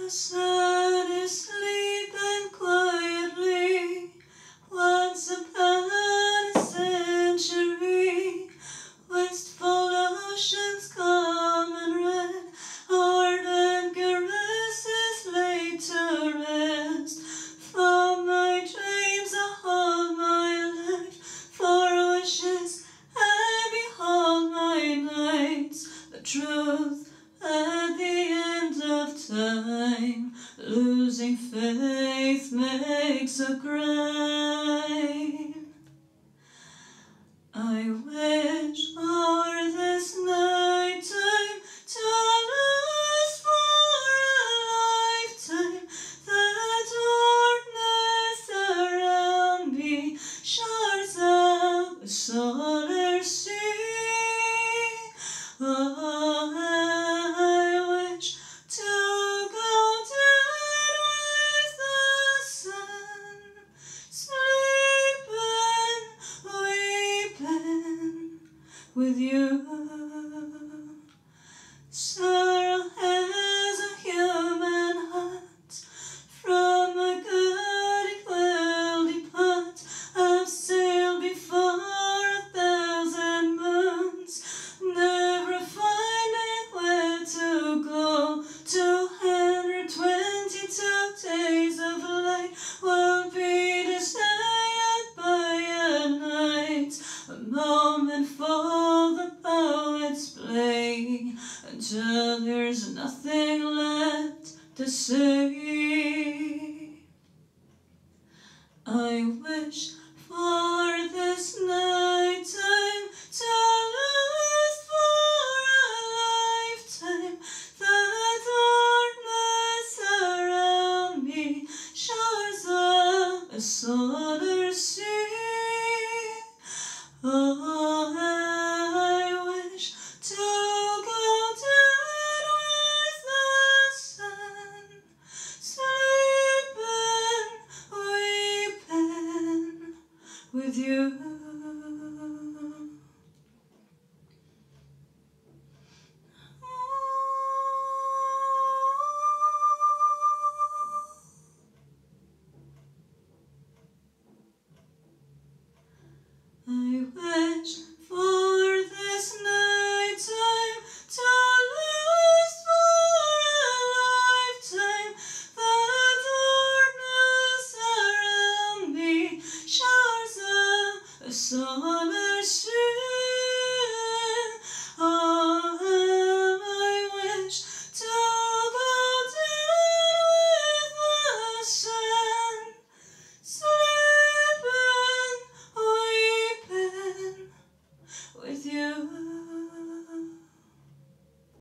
The sun is sleeping quietly. Once upon a century, wistful oceans calm and red, ardent caresses laid to rest. For my dreams I hold my life, for wishes I behold my nights. The truth at the end of time, losing faith makes a crime. I wish for this night time to last for a lifetime. The darkness around me shards of a solar sea. Oh, I wish to go down with the sun, sleeping, weeping with you. Sorrow has a human heart. From a good it will depart. I've sailed before 1,000 moons, never finding where to go. 222 days of light will be desired by a night, a moment for the poets play, until there's nothing left to say. I wish for this night